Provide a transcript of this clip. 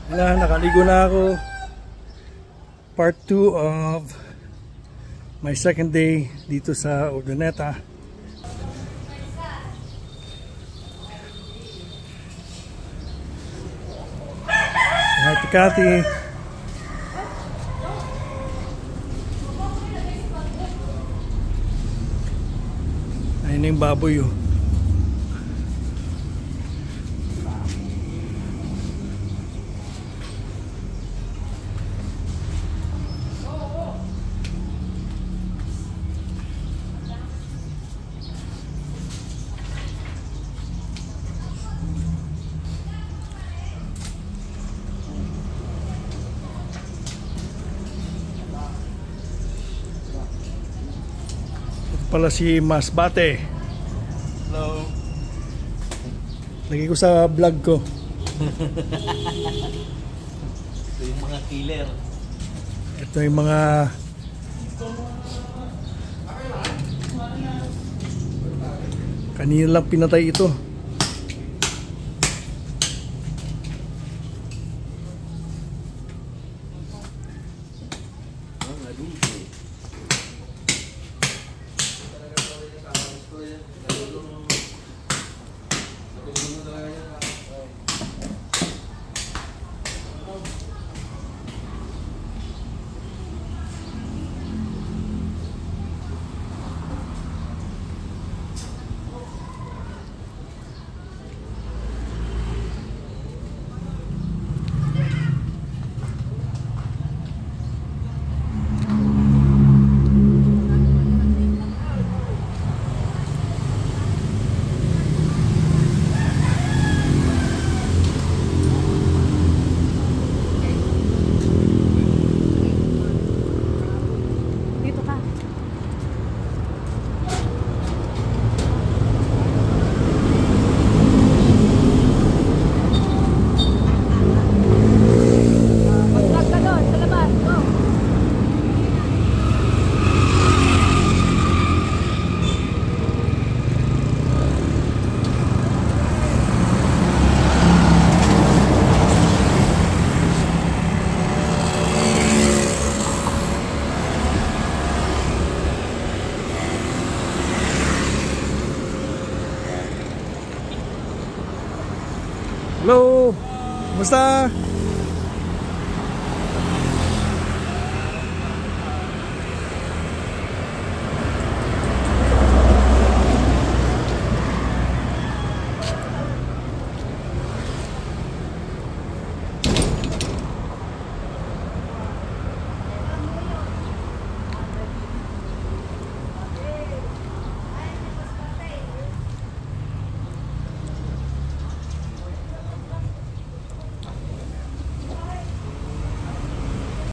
Ayan, nakaligo na ako. Part 2 of my second day dito sa Urdaneta. Hi to Cathy. Ayun na yung baboy oh. Pala si Masbate. Hello. Lagi ko sa vlog ko. Ito yung mga killer. Ito yung mga kanina lang pinatay ito. Hello! Kumusta?